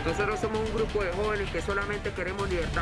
Nosotros somos un grupo de jóvenes que solamente queremos libertad.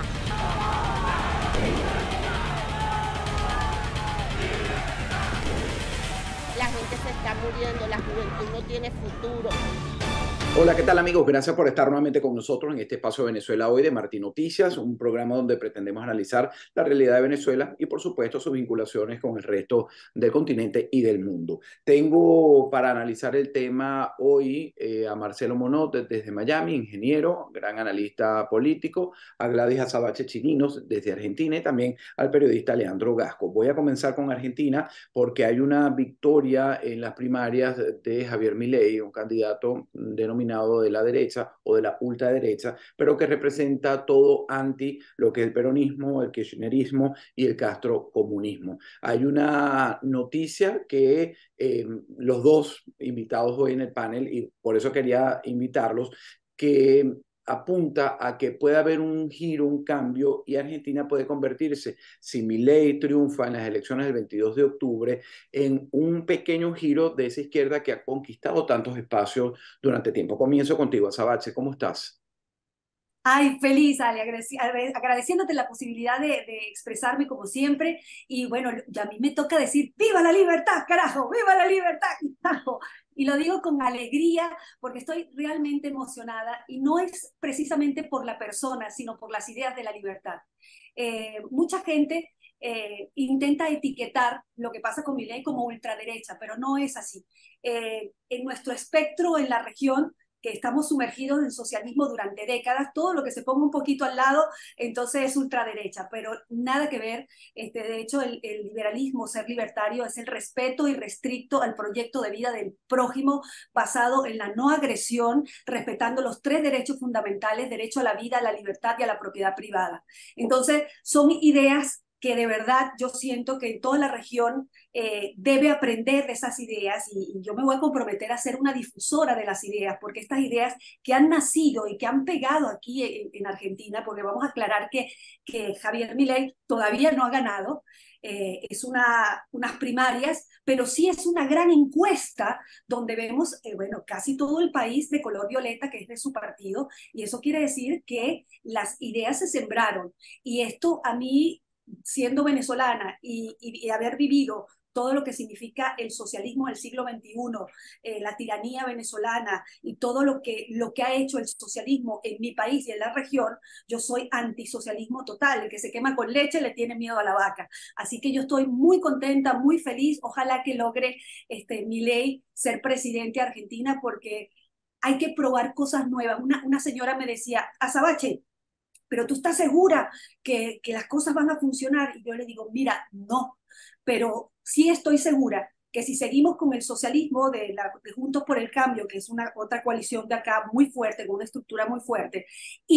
La gente se está muriendo, la juventud no tiene futuro. Hola, ¿qué tal amigos? Gracias por estar nuevamente con nosotros en este espacio de Venezuela Hoy de Martín Noticias, un programa donde pretendemos analizar la realidad de Venezuela y por supuesto sus vinculaciones con el resto del continente y del mundo. Tengo para analizar el tema hoy a Marcelo Monod desde Miami, ingeniero, gran analista político, a Gladys Azabache Chirinos desde Argentina y también al periodista Leandro Gasco. Voy a comenzar con Argentina porque hay una victoria en las primarias de Javier Milei, un candidato denominado de la derecha o de la ultraderecha, pero que representa todo anti lo que es el peronismo, el kirchnerismo y el castrocomunismo. Hay una noticia que los dos invitados hoy en el panel, y por eso quería invitarlos, que apunta a que puede haber un giro, un cambio, y Argentina puede convertirse, si Milei triunfa en las elecciones del 22 de octubre, en un pequeño giro de esa izquierda que ha conquistado tantos espacios durante tiempo. Comienzo contigo, Azabache, ¿cómo estás? Ay, feliz, Ale, agradeciéndote la posibilidad de expresarme como siempre. Y bueno, ya a mí me toca decir, ¡viva la libertad, carajo! ¡Viva la libertad, carajo! Y lo digo con alegría porque estoy realmente emocionada y no es precisamente por la persona, sino por las ideas de la libertad. Mucha gente intenta etiquetar lo que pasa con Milei como ultraderecha, pero no es así. En nuestro espectro en la región, que estamos sumergidos en socialismo durante décadas, todo lo que se ponga un poquito al lado, entonces es ultraderecha, pero nada que ver. De hecho, el liberalismo, ser libertario, es el respeto irrestricto al proyecto de vida del prójimo, basado en la no agresión, respetando los tres derechos fundamentales: derecho a la vida, a la libertad y a la propiedad privada. Entonces, son ideas que de verdad yo siento que en toda la región debe aprender de esas ideas, y yo me voy a comprometer a ser una difusora de las ideas, porque estas ideas que han nacido y que han pegado aquí en Argentina, porque vamos a aclarar que Javier Milei todavía no ha ganado, es unas primarias, pero sí es una gran encuesta donde vemos, bueno, casi todo el país de color violeta, que es de su partido, y eso quiere decir que las ideas se sembraron. Y esto a mí, siendo venezolana y haber vivido todo lo que significa el socialismo del siglo XXI, la tiranía venezolana y todo lo que ha hecho el socialismo en mi país y en la región, yo soy antisocialismo total. El que se quema con leche le tiene miedo a la vaca. Así que yo estoy muy contenta, muy feliz. Ojalá que logre Milei ser presidente de Argentina, porque hay que probar cosas nuevas. Una señora me decía, Azabache, pero tú estás segura que las cosas van a funcionar. Y yo le digo, mira, no, pero sí estoy segura que si seguimos con el socialismo de Juntos por el Cambio, que es una otra coalición de acá muy fuerte, con una estructura muy fuerte,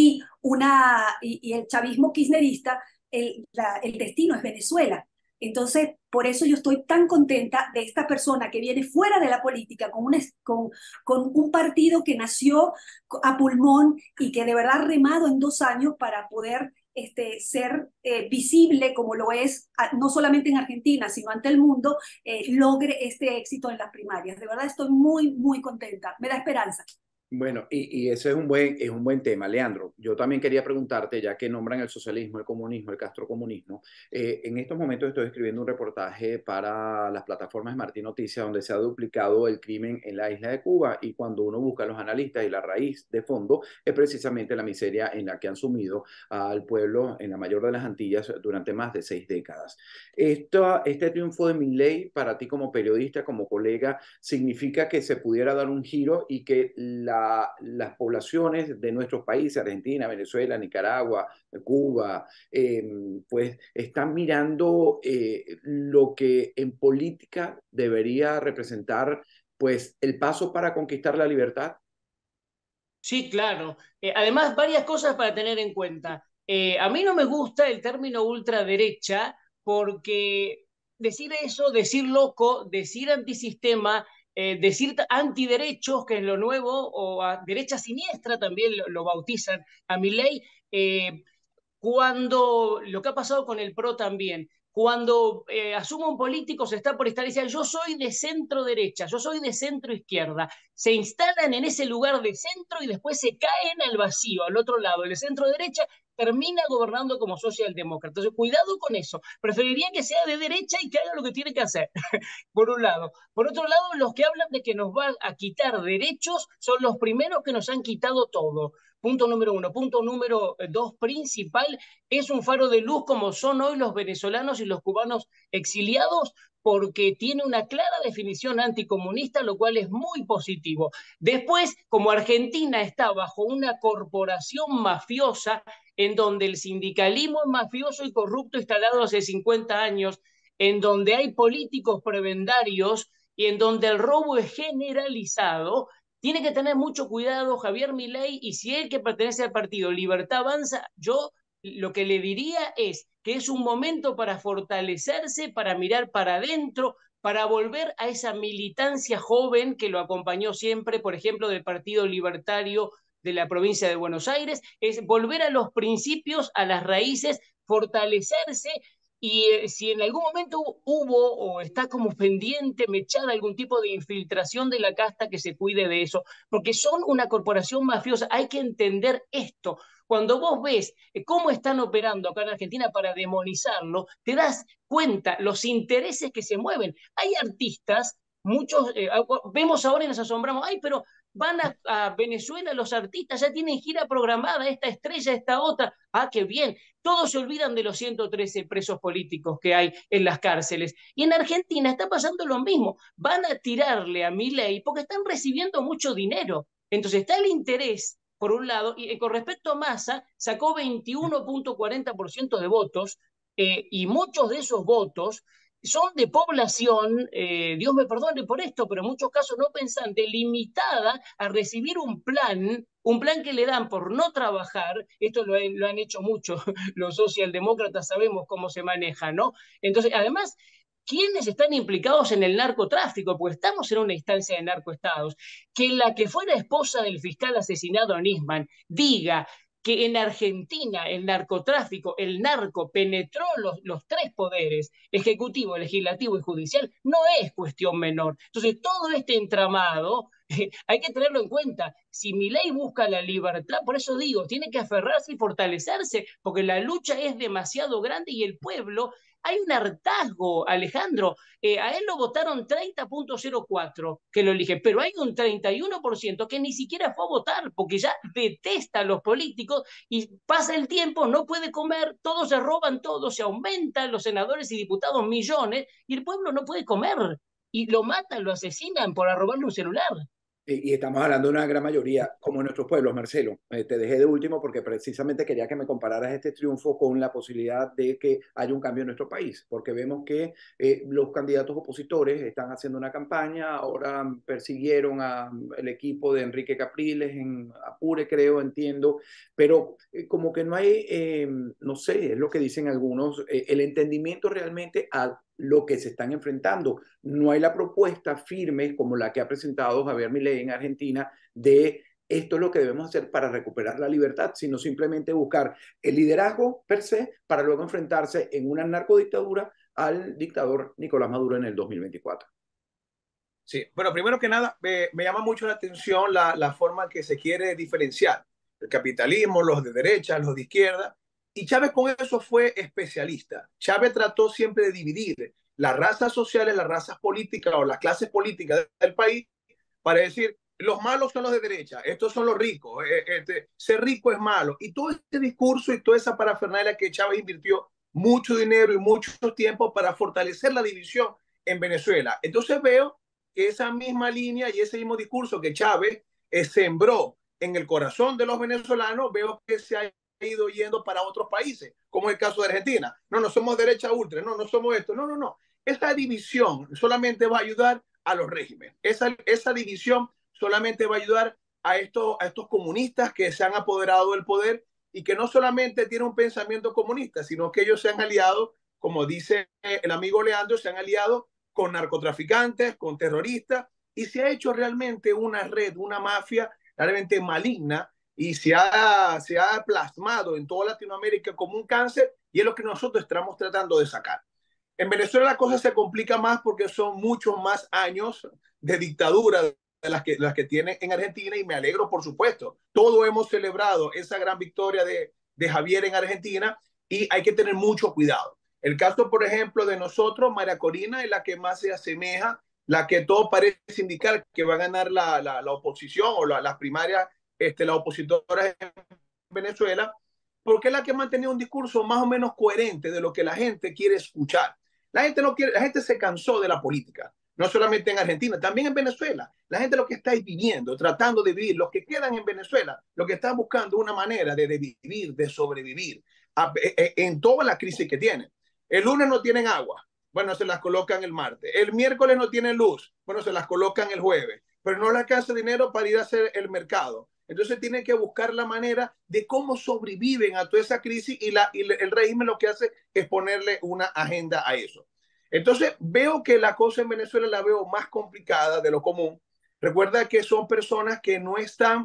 y el chavismo kirchnerista, el destino es Venezuela. Entonces, por eso yo estoy tan contenta de esta persona que viene fuera de la política, con un partido que nació a pulmón y que de verdad ha remado en 2 años para poder ser visible, como lo es no solamente en Argentina, sino ante el mundo, logre este éxito en las primarias. De verdad estoy muy, muy contenta. Me da esperanza. Bueno, y ese es un buen tema, Leandro. Yo también quería preguntarte, ya que nombran el socialismo, el comunismo, el castrocomunismo, en estos momentos estoy escribiendo un reportaje para las plataformas de Martín Noticias donde se ha duplicado el crimen en la isla de Cuba, y cuando uno busca a los analistas y la raíz de fondo es precisamente la miseria en la que han sumido al pueblo en la mayor de las Antillas durante más de 6 décadas. Este triunfo de Milei para ti como periodista, como colega, significa que se pudiera dar un giro y que las poblaciones de nuestros países, Argentina, Venezuela, Nicaragua, Cuba, pues están mirando lo que en política debería representar pues el paso para conquistar la libertad. Sí, claro. Además, varias cosas para tener en cuenta. A mí no me gusta el término ultraderecha porque decir eso, decir loco, decir antisistema, decir antiderechos, que es lo nuevo, o a derecha siniestra también lo bautizan a mi ley, cuando lo que ha pasado con el PRO también. cuando asuma un político se está por estar y dice, yo soy de centro derecha, yo soy de centro izquierda, se instalan en ese lugar de centro y después se caen al vacío, al otro lado, el de centro derecha termina gobernando como socialdemócrata. Entonces, cuidado con eso. Preferiría que sea de derecha y que haga lo que tiene que hacer, por un lado. Por otro lado, los que hablan de que nos va a quitar derechos son los primeros que nos han quitado todo. Punto número uno. Punto número dos, principal, es un faro de luz como son hoy los venezolanos y los cubanos exiliados, porque tiene una clara definición anticomunista, lo cual es muy positivo. Después, como Argentina está bajo una corporación mafiosa, en donde el sindicalismo es mafioso y corrupto instalado hace 50 años, en donde hay políticos prebendarios y en donde el robo es generalizado, tiene que tener mucho cuidado Javier Milei, y si él, que pertenece al partido Libertad Avanza, yo lo que le diría es que es un momento para fortalecerse, para mirar para adentro, para volver a esa militancia joven que lo acompañó siempre, por ejemplo, del Partido Libertario de la provincia de Buenos Aires, es volver a los principios, a las raíces, fortalecerse. Y si en algún momento hubo o está como pendiente, mechada algún tipo de infiltración de la casta, que se cuide de eso, porque son una corporación mafiosa. Hay que entender esto. Cuando vos ves cómo están operando acá en Argentina para demonizarlo, te das cuenta los intereses que se mueven. Hay artistas, muchos, vemos ahora y nos asombramos, ay, pero van a Venezuela los artistas, ya tienen gira programada, esta estrella, esta otra, ah, qué bien. Todos se olvidan de los 113 presos políticos que hay en las cárceles. Y en Argentina está pasando lo mismo. Van a tirarle a Milei porque están recibiendo mucho dinero. Entonces está el interés, por un lado, y con respecto a Massa, sacó 21.40% de votos, y muchos de esos votos son de población, Dios me perdone por esto, pero en muchos casos no pensante, limitada a recibir un plan que le dan por no trabajar. Esto lo han hecho mucho los socialdemócratas, sabemos cómo se maneja, ¿no? Entonces, además, ¿quiénes están implicados en el narcotráfico? Porque estamos en una instancia de narcoestados. Que la que fuera esposa del fiscal asesinado Nisman diga que en Argentina el narcotráfico, el narco penetró los tres poderes, ejecutivo, legislativo y judicial, no es cuestión menor. Entonces, todo este entramado hay que tenerlo en cuenta. Si Milei busca la libertad, por eso digo, tiene que aferrarse y fortalecerse, porque la lucha es demasiado grande y el pueblo, hay un hartazgo, Alejandro. A él lo votaron 30.04 que lo elige, pero hay un 31% que ni siquiera fue a votar porque ya detesta a los políticos, y pasa el tiempo, no puede comer, todos se roban todo, se aumentan los senadores y diputados millones, y el pueblo no puede comer. Y lo matan, lo asesinan por robarle un celular. Y estamos hablando de una gran mayoría, como en nuestros pueblos, Marcelo. Te dejé de último porque precisamente quería que me compararas este triunfo con la posibilidad de que haya un cambio en nuestro país, porque vemos que los candidatos opositores están haciendo una campaña, ahora persiguieron al equipo de Enrique Capriles en Apure, creo, entiendo, pero como que no hay, no sé, es lo que dicen algunos, el entendimiento realmente a lo que se están enfrentando. No hay la propuesta firme como la que ha presentado Javier Milei en Argentina de esto es lo que debemos hacer para recuperar la libertad, sino simplemente buscar el liderazgo per se para luego enfrentarse en una narcodictadura al dictador Nicolás Maduro en el 2024. Sí, bueno, primero que nada, me llama mucho la atención la forma que se quiere diferenciar el capitalismo, los de derecha, los de izquierda. Y Chávez con eso fue especialista. Chávez trató siempre de dividir las razas sociales, las razas políticas o las clases políticas del país para decir, los malos son los de derecha, estos son los ricos, ser rico es malo. Y todo este discurso y toda esa parafernalia que Chávez invirtió mucho dinero y mucho tiempo para fortalecer la división en Venezuela. Entonces veo que esa misma línea y ese mismo discurso que Chávez sembró en el corazón de los venezolanos, veo que se ha ido yendo para otros países, como el caso de Argentina. No, no somos derecha ultra, no, no somos esto, no, no, no. Esta división solamente va a ayudar a los regímenes. Esa división solamente va a ayudar a estos comunistas que se han apoderado del poder y que no solamente tienen un pensamiento comunista, sino que ellos se han aliado, como dice el amigo Leandro, se han aliado con narcotraficantes, con terroristas, y se ha hecho realmente una red, una mafia realmente maligna, y se ha plasmado en toda Latinoamérica como un cáncer, y es lo que nosotros estamos tratando de sacar. En Venezuela la cosa se complica más porque son muchos más años de dictadura de las que tiene en Argentina, y me alegro, por supuesto. Todos hemos celebrado esa gran victoria de Javier en Argentina, y hay que tener mucho cuidado. El caso, por ejemplo, de nosotros, María Corina es la que más se asemeja, la que todo parece indicar que va a ganar la oposición o las primarias, las opositoras en Venezuela, porque es la que ha mantenido un discurso más o menos coherente de lo que la gente quiere escuchar. La gente no quiere, la gente se cansó de la política, no solamente en Argentina, también en Venezuela. La gente lo que está es viviendo, tratando de vivir. Los que quedan en Venezuela, lo que están buscando una manera de vivir, de sobrevivir en toda la crisis que tienen. El lunes no tienen agua, bueno, se las colocan el martes. El miércoles no tienen luz, bueno, se las colocan el jueves. Pero no les alcanza dinero para ir a hacer el mercado. Entonces tienen que buscar la manera de cómo sobreviven a toda esa crisis, y el régimen lo que hace es ponerle una agenda a eso. Entonces veo que la cosa en Venezuela la veo más complicada de lo común. Recuerda que son personas que no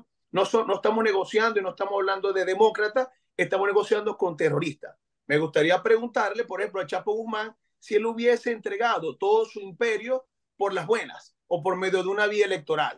estamos negociando, y no estamos hablando de demócratas, estamos negociando con terroristas. Me gustaría preguntarle, por ejemplo, a Chapo Guzmán, si él hubiese entregado todo su imperio por las buenas o por medio de una vía electoral.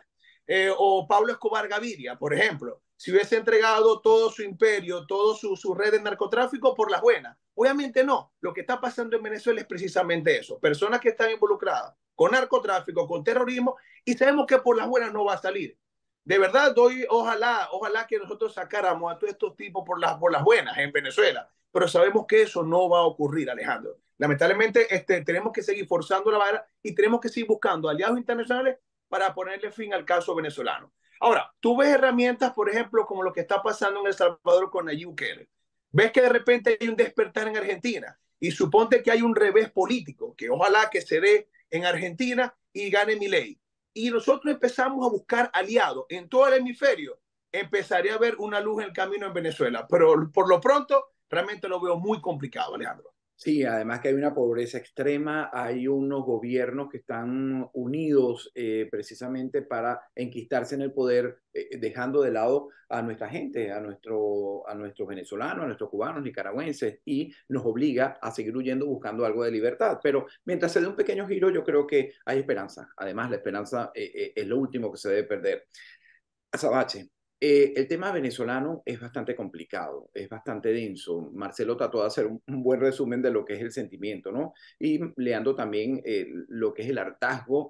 O Pablo Escobar Gaviria, por ejemplo, si hubiese entregado todo su imperio, toda su red de narcotráfico por las buenas. Obviamente no. Lo que está pasando en Venezuela es precisamente eso. Personas que están involucradas con narcotráfico, con terrorismo, y sabemos que por las buenas no va a salir. De verdad, ojalá que nosotros sacáramos a todos estos tipos por las buenas en Venezuela, pero sabemos que eso no va a ocurrir, Alejandro. Lamentablemente, tenemos que seguir forzando la vara, y tenemos que seguir buscando aliados internacionales para ponerle fin al caso venezolano. Ahora, tú ves herramientas, por ejemplo, como lo que está pasando en El Salvador con Nayib Bukele. Ves que de repente hay un despertar en Argentina, y suponte que hay un revés político, que ojalá que se dé en Argentina y gane Milei. Y nosotros empezamos a buscar aliados en todo el hemisferio. Empezaría a haber una luz en el camino en Venezuela, pero por lo pronto realmente lo veo muy complicado, Alejandro. Sí, además que hay una pobreza extrema, hay unos gobiernos que están unidos precisamente para enquistarse en el poder, dejando de lado a nuestra gente, a nuestros venezolanos, a nuestros cubanos, nicaragüenses, y nos obliga a seguir huyendo buscando algo de libertad. Pero mientras se dé un pequeño giro, yo creo que hay esperanza. Además, la esperanza es lo último que se debe perder. Azabache, el tema venezolano es bastante complicado, es bastante denso. Marcelo trató de hacer un buen resumen de lo que es el sentimiento, ¿no? Y Leandro también lo que es el hartazgo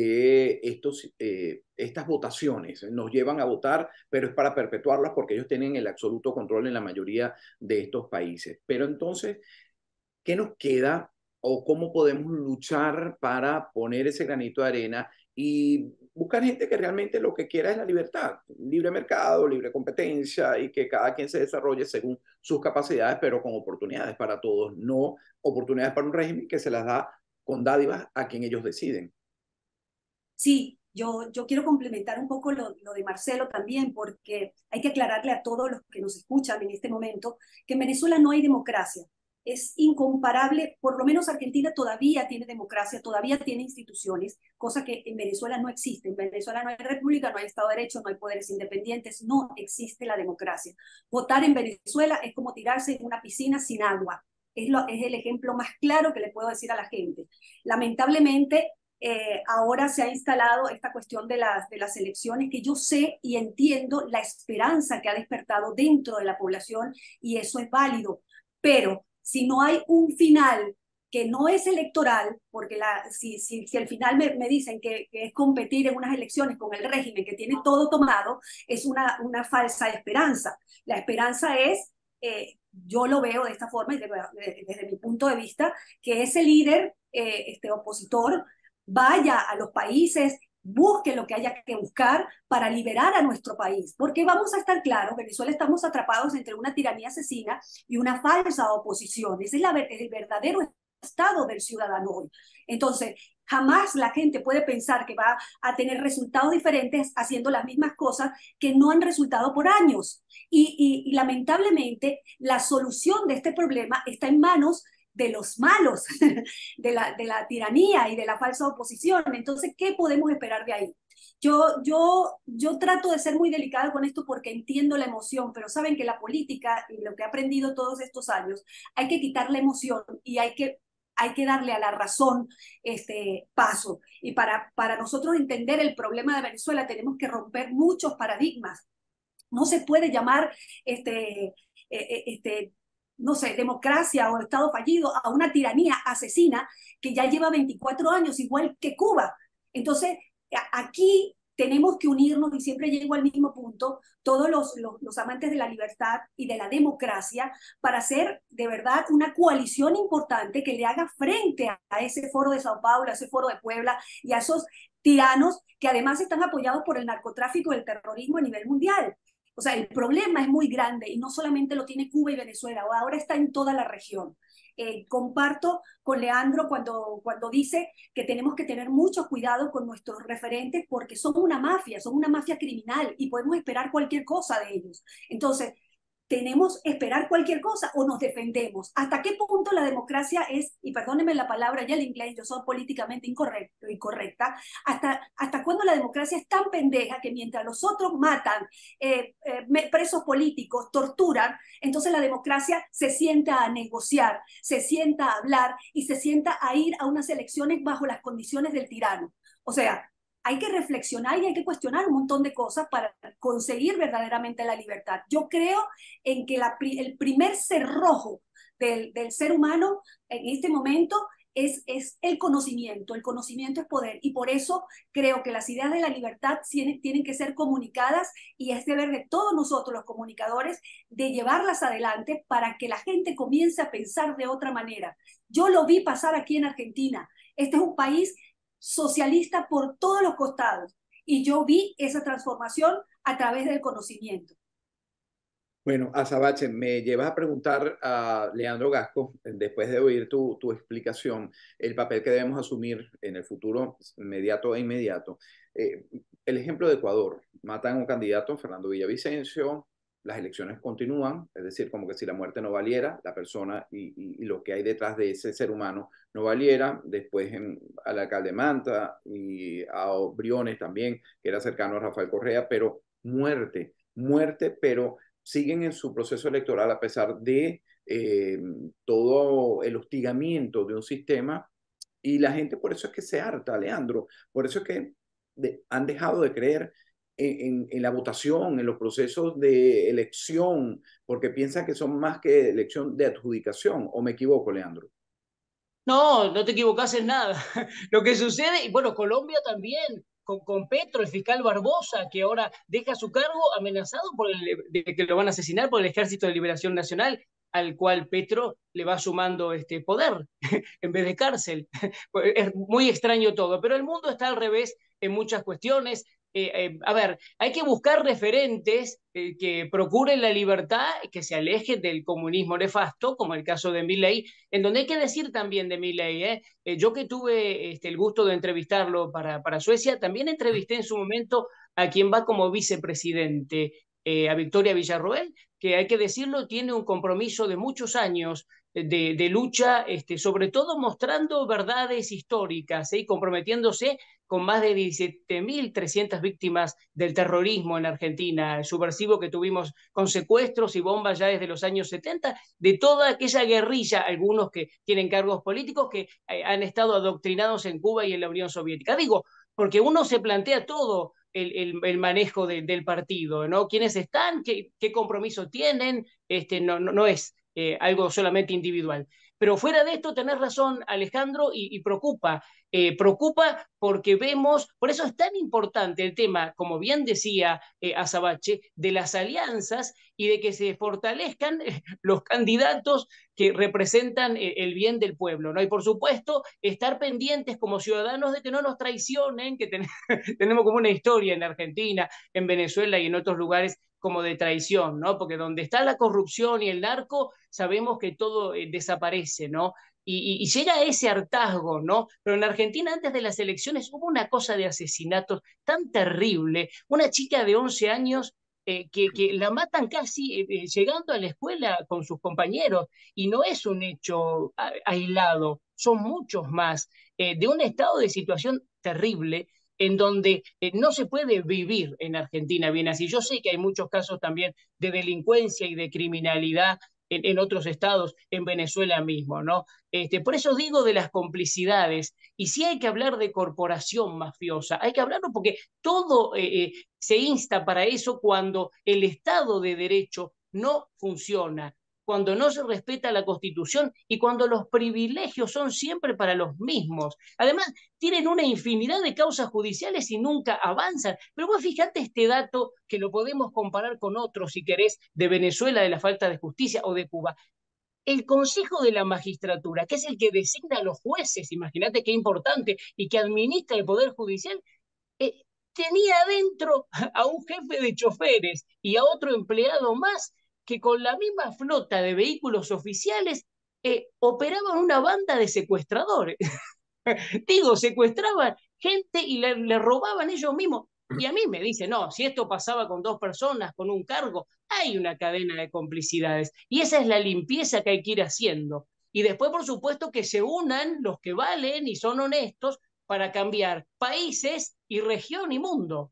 de estas votaciones. Nos llevan a votar, pero es para perpetuarlas porque ellos tienen el absoluto control en la mayoría de estos países. Pero entonces, ¿qué nos queda o cómo podemos luchar para poner ese granito de arena y buscar gente que realmente lo que quiera es la libertad, libre mercado, libre competencia, y que cada quien se desarrolle según sus capacidades, pero con oportunidades para todos, no oportunidades para un régimen que se las da con dádivas a quien ellos deciden? Sí, yo quiero complementar un poco lo de Marcelo también, porque hay que aclararle a todos los que nos escuchan en este momento que en Venezuela no hay democracia. Es incomparable, por lo menos Argentina todavía tiene democracia, todavía tiene instituciones, cosa que en Venezuela no existe. En Venezuela no hay república, no hay Estado de Derecho, no hay poderes independientes, no existe la democracia. Votar en Venezuela es como tirarse en una piscina sin agua. Es el ejemplo más claro que le puedo decir a la gente. Lamentablemente, ahora se ha instalado esta cuestión de las elecciones, que yo sé y entiendo la esperanza que ha despertado dentro de la población, y eso es válido, pero si no hay un final que no es electoral, porque si al final me dicen que es competir en unas elecciones con el régimen que tiene todo tomado, es una falsa esperanza. La esperanza es, yo lo veo de esta forma, desde mi punto de vista, que ese líder, este opositor, vaya a los países, busque lo que haya que buscar para liberar a nuestro país, porque vamos a estar claros, Venezuela estamos atrapados entre una tiranía asesina y una falsa oposición. Ese es el verdadero estado del ciudadano hoy. Entonces, jamás la gente puede pensar que va a tener resultados diferentes haciendo las mismas cosas que no han resultado por años. Y lamentablemente, la solución de este problema está en manos de los malos, de la tiranía y de la falsa oposición. Entonces, ¿qué podemos esperar de ahí? Yo trato de ser muy delicada con esto porque entiendo la emoción, pero saben que la política, y lo que he aprendido todos estos años, hay que quitar la emoción y hay que hay que darle a la razón paso. Y para nosotros entender el problema de Venezuela tenemos que romper muchos paradigmas. No se puede llamar no sé, democracia o Estado fallido a una tiranía asesina que ya lleva 24 años, igual que Cuba. Entonces, aquí tenemos que unirnos, y siempre llego al mismo punto, todos los amantes de la libertad y de la democracia, para hacer de verdad una coalición importante que le haga frente a ese foro de Sao Paulo, a ese foro de Puebla y a esos tiranos que además están apoyados por el narcotráfico y el terrorismo a nivel mundial. O sea, el problema es muy grande y no solamente lo tiene Cuba y Venezuela, ahora está en toda la región. Comparto con Leandro cuando dice que tenemos que tener mucho cuidado con nuestros referentes porque son una mafia criminal y podemos esperar cualquier cosa de ellos. Entonces, ¿tenemos que esperar cualquier cosa o nos defendemos? ¿Hasta qué punto la democracia es, y perdónenme la palabra y el inglés, yo soy políticamente incorrecta, hasta cuándo la democracia es tan pendeja que mientras los otros matan presos políticos, torturan, entonces la democracia se sienta a negociar, se sienta a hablar y se sienta a ir a unas elecciones bajo las condiciones del tirano? O sea, hay que reflexionar y hay que cuestionar un montón de cosas para conseguir verdaderamente la libertad. Yo creo en que el primer cerrojo del ser humano en este momento es el conocimiento. El conocimiento es poder y por eso creo que las ideas de la libertad tienen que ser comunicadas y es deber de todos nosotros los comunicadores de llevarlas adelante para que la gente comience a pensar de otra manera. Yo lo vi pasar aquí en Argentina. Este es un país socialista por todos los costados y yo vi esa transformación a través del conocimiento. Bueno, Azabache, me llevas a preguntar a Leandro Gasco, después de oír tu explicación, el papel que debemos asumir en el futuro inmediato e inmediato. El ejemplo de Ecuador, matan a un candidato, Fernando Villavicencio, las elecciones continúan, es decir, como que si la muerte no valiera, la persona y lo que hay detrás de ese ser humano no valiera. Después al alcalde Manta y a Briones también, que era cercano a Rafael Correa, pero muerte, pero siguen en su proceso electoral a pesar de todo el hostigamiento de un sistema y la gente por eso es que se harta, Leandro, por eso es que han dejado de creer en la votación, en los procesos de elección, porque piensan que son más que elección de adjudicación, ¿o me equivoco, Leandro? No, no te equivocás en nada. Lo que sucede, y bueno, Colombia también, con Petro, el fiscal Barbosa, que ahora deja su cargo amenazado de que lo van a asesinar por el Ejército de Liberación Nacional, al cual Petro le va sumando poder en vez de cárcel. Es muy extraño todo, pero el mundo está al revés en muchas cuestiones. A ver, hay que buscar referentes que procuren la libertad, que se alejen del comunismo nefasto, como el caso de Milei, en donde hay que decir también de Milei, yo que tuve el gusto de entrevistarlo para Suecia, también entrevisté en su momento a quien va como vicepresidente, a Victoria Villarroel, que hay que decirlo, tiene un compromiso de muchos años de lucha, sobre todo mostrando verdades históricas y comprometiéndose con más de 17.300 víctimas del terrorismo en Argentina, el subversivo que tuvimos con secuestros y bombas ya desde los años 70, de toda aquella guerrilla, algunos que tienen cargos políticos que han estado adoctrinados en Cuba y en la Unión Soviética. Digo, porque uno se plantea todo el manejo del partido, ¿no? ¿Quiénes están? ¿Qué compromiso tienen? No es algo solamente individual. Pero fuera de esto, tenés razón, Alejandro, y preocupa. Preocupa porque vemos, por eso es tan importante el tema, como bien decía Azabache, de las alianzas y de que se fortalezcan los candidatos que representan el bien del pueblo, ¿no? Y por supuesto, estar pendientes como ciudadanos de que no nos traicionen, que tenemos como una historia en Argentina, en Venezuela y en otros lugares como de traición, ¿no? Porque donde está la corrupción y el narco, sabemos que todo desaparece, ¿no? Y llega a ese hartazgo, ¿no? Pero en Argentina antes de las elecciones hubo una cosa de asesinatos tan terrible, una chica de 11 años que la matan casi llegando a la escuela con sus compañeros, y no es un hecho aislado, son muchos más, de un estado de situación terrible en donde no se puede vivir en Argentina bien así. Yo sé que hay muchos casos también de delincuencia y de criminalidad en otros estados, en Venezuela mismo, ¿no? Por eso digo de las complicidades, y si hay que hablar de corporación mafiosa, hay que hablarlo porque todo se insta para eso cuando el Estado de Derecho no funciona, cuando no se respeta la Constitución y cuando los privilegios son siempre para los mismos. Además, tienen una infinidad de causas judiciales y nunca avanzan. Pero vos fíjate este dato que lo podemos comparar con otros, si querés, de Venezuela, de la falta de justicia o de Cuba. El Consejo de la Magistratura, que es el que designa a los jueces, imagínate qué importante, y que administra el Poder Judicial, tenía adentro a un jefe de choferes y a otro empleado más que con la misma flota de vehículos oficiales operaban una banda de secuestradores. Digo, secuestraban gente y le robaban ellos mismos. Y a mí me dice, no, si esto pasaba con 2 personas, con un cargo, hay una cadena de complicidades. Y esa es la limpieza que hay que ir haciendo. Y después, por supuesto, que se unan los que valen y son honestos para cambiar países y región y mundo.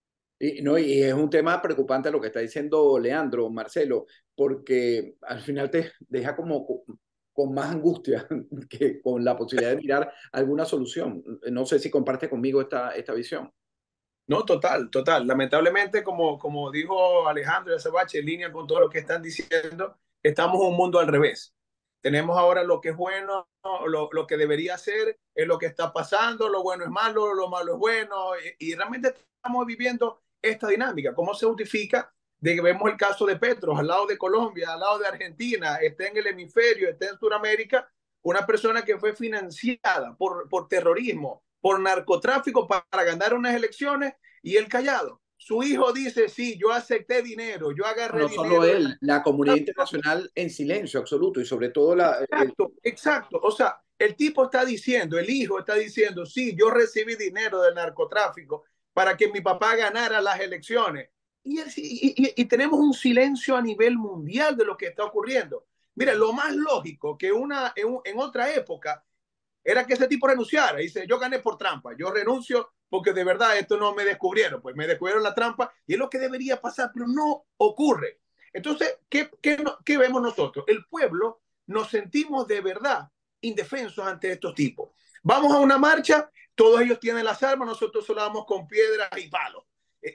Y es un tema preocupante lo que está diciendo Leandro, Marcelo, porque al final te deja como con más angustia que con la posibilidad de mirar alguna solución. No sé si comparte conmigo esta visión. No, total, total. Lamentablemente, como dijo Alejandro Yazabache, en línea con todo lo que están diciendo, estamos en un mundo al revés. Tenemos ahora lo que es bueno, lo que debería ser, es lo que está pasando, lo bueno es malo, lo malo es bueno, y realmente estamos viviendo esta dinámica. ¿Cómo se justifica de que vemos el caso de Petro, al lado de Colombia, al lado de Argentina, está en el hemisferio, está en Sudamérica, una persona que fue financiada por terrorismo, por narcotráfico para ganar unas elecciones y él callado? Su hijo dice, sí, yo acepté dinero, yo agarré No dinero. solo él, la comunidad internacional en silencio absoluto y sobre todo Exacto, exacto. O sea, el tipo está diciendo, el hijo está diciendo, sí, yo recibí dinero del narcotráfico para que mi papá ganara las elecciones. Y tenemos un silencio a nivel mundial de lo que está ocurriendo. Mira, lo más lógico que en otra época era que ese tipo renunciara. Dice, yo gané por trampa, yo renuncio porque de verdad esto no me descubrieron. Pues me descubrieron la trampa y es lo que debería pasar, pero no ocurre. Entonces, ¿qué vemos nosotros? El pueblo nos sentimos de verdad indefensos ante estos tipos. Vamos a una marcha, todos ellos tienen las armas, nosotros solo vamos con piedras y palos.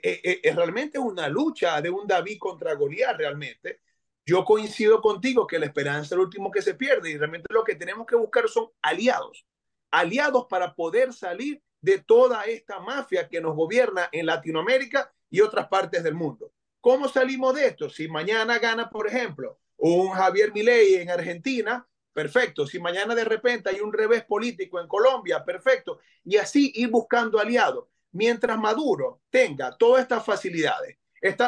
Es realmente una lucha de un David contra Goliat realmente. Yo coincido contigo que la esperanza es el último que se pierde y realmente lo que tenemos que buscar son aliados, aliados para poder salir de toda esta mafia que nos gobierna en Latinoamérica y otras partes del mundo. ¿Cómo salimos de esto? Si mañana gana, por ejemplo, un Javier Milei en Argentina, perfecto. Si mañana de repente hay un revés político en Colombia, perfecto. Y así ir buscando aliados. Mientras Maduro tenga todas estas facilidades,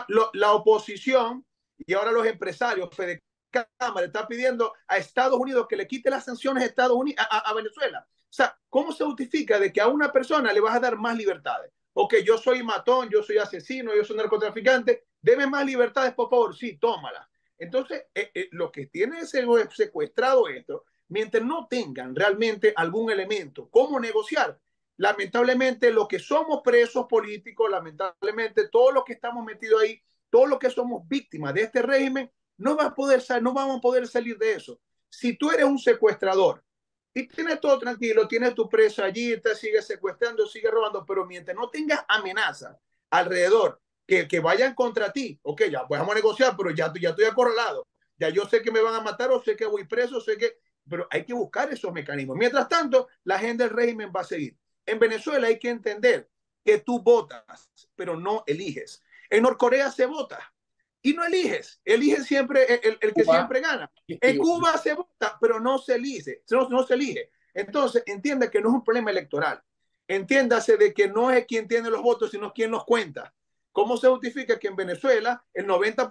la oposición y ahora los empresarios, Fede Cámara está pidiendo a Estados Unidos que le quite las sanciones a Estados Unidos, a Venezuela. O sea, ¿cómo se justifica de que a una persona le vas a dar más libertades? Ok, yo soy matón, yo soy asesino, yo soy narcotraficante, deme más libertades, por favor. Sí, tómala. Entonces, lo que tiene secuestrado esto, mientras no tengan realmente algún elemento, cómo negociar, lamentablemente lo que somos presos políticos, lamentablemente todos los que estamos metidos ahí, todos los que somos víctimas de este régimen, no vamos a poder salir de eso. Si tú eres un secuestrador y tienes todo tranquilo, tienes tu preso allí, te sigues secuestrando, sigues robando, pero mientras no tengas amenazas alrededor que vayan contra ti, ok, ya vamos a negociar, pero ya estoy acorralado, ya yo sé que me van a matar o sé que voy preso, pero hay que buscar esos mecanismos. Mientras tanto, la agenda del régimen va a seguir. En Venezuela hay que entender que tú votas, pero no eliges. En Norcorea se vota y no eliges. Eligen siempre el que siempre gana. En Cuba se vota, pero no se elige. No se elige. Entonces, entienda que no es un problema electoral. Entiéndase de que no es quien tiene los votos, sino quien los cuenta. ¿Cómo se justifica que en Venezuela el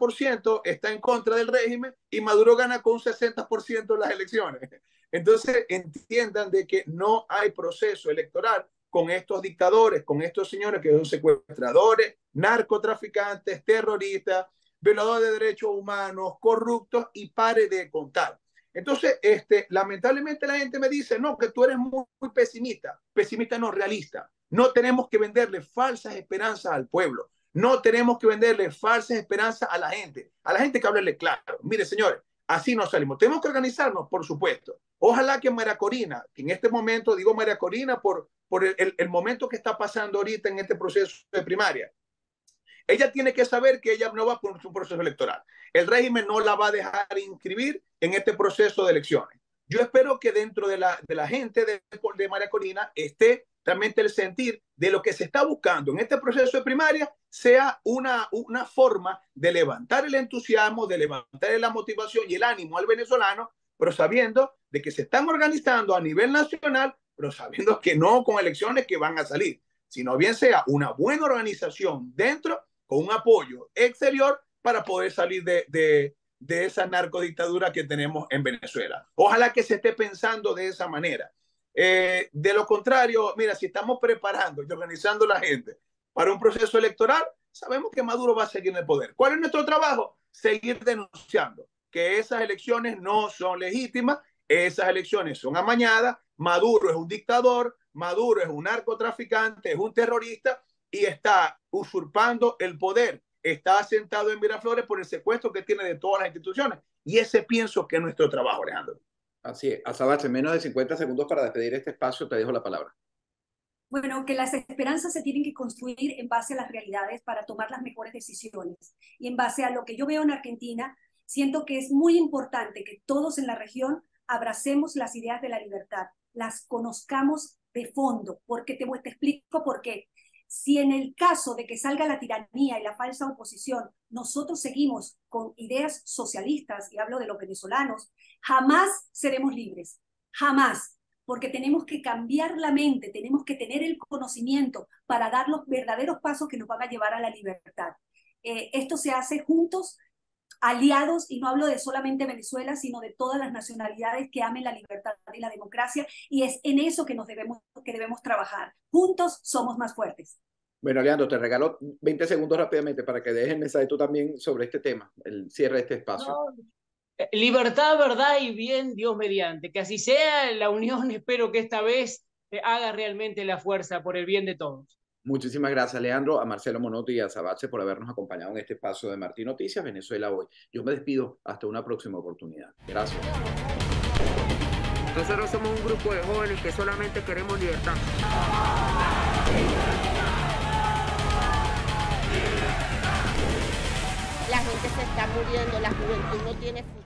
90% está en contra del régimen y Maduro gana con un 60% de las elecciones? Entonces, entiendan de que no hay proceso electoral con estos dictadores, con estos señores que son secuestradores, narcotraficantes, terroristas, violadores de derechos humanos, corruptos y pare de contar. Entonces, lamentablemente la gente me dice, no, que tú eres muy pesimista. Pesimista no, realista. No tenemos que venderle falsas esperanzas al pueblo. No tenemos que venderle falsas esperanzas a la gente. A la gente que hablarle claro. Mire, señores, así no salimos. Tenemos que organizarnos, por supuesto. Ojalá que María Corina, que en este momento, digo María Corina por el momento que está pasando ahorita en este proceso de primaria, ella tiene que saber que ella no va por un proceso electoral. El régimen no la va a dejar inscribir en este proceso de elecciones. Yo espero que dentro de la gente de María Corina esté realmente el sentir de lo que se está buscando en este proceso de primaria sea una forma de levantar el entusiasmo, de levantar la motivación y el ánimo al venezolano, pero sabiendo de que se están organizando a nivel nacional, pero sabiendo que no con elecciones que van a salir, sino bien sea una buena organización dentro con un apoyo exterior para poder salir de esa narcodictadura que tenemos en Venezuela. Ojalá que se esté pensando de esa manera. De lo contrario, mira, si estamos preparando y organizando a la gente para un proceso electoral, sabemos que Maduro va a seguir en el poder. ¿Cuál es nuestro trabajo? Seguir denunciando que esas elecciones no son legítimas, esas elecciones son amañadas, Maduro es un dictador, Maduro es un narcotraficante, es un terrorista y está usurpando el poder. Está asentado en Miraflores por el secuestro que tiene de todas las instituciones. Y ese pienso que es nuestro trabajo, Alejandro. Así es. Azabache, menos de 50 segundos para despedir este espacio. Te dejo la palabra. Bueno, que las esperanzas se tienen que construir en base a las realidades para tomar las mejores decisiones. Y en base a lo que yo veo en Argentina, siento que es muy importante que todos en la región abracemos las ideas de la libertad, las conozcamos de fondo, porque te explico por qué. Si en el caso de que salga la tiranía y la falsa oposición, nosotros seguimos con ideas socialistas, y hablo de los venezolanos, jamás seremos libres, jamás, porque tenemos que cambiar la mente, tenemos que tener el conocimiento para dar los verdaderos pasos que nos van a llevar a la libertad. Esto se hace juntos, aliados, y no hablo de solamente Venezuela, sino de todas las nacionalidades que amen la libertad y la democracia, y es en eso que debemos trabajar. Juntos somos más fuertes. Bueno, Leandro, te regalo 20 segundos rápidamente para que dejes el mensaje tú también sobre este tema, el cierre de este espacio. No, libertad, verdad y bien, Dios mediante. Que así sea la unión, espero que esta vez haga realmente la fuerza por el bien de todos. Muchísimas gracias, Leandro, a Marcelo Monotti y a Azabache por habernos acompañado en este espacio de Martín Noticias, Venezuela Hoy. Yo me despido hasta una próxima oportunidad. Gracias. Nosotros somos un grupo de jóvenes que solamente queremos libertad. La gente se está muriendo, la juventud no tiene